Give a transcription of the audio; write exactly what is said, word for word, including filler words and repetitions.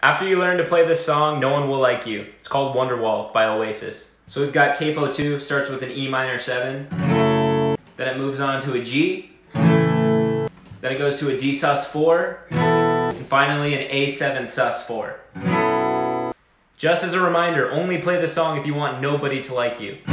After you learn to play this song, no one will like you. It's called Wonderwall by Oasis. So we've got capo two, starts with an E minor seven, then it moves on to a G, then it goes to a D sus four, and finally an A seven sus four. Just as a reminder, only play this song if you want nobody to like you.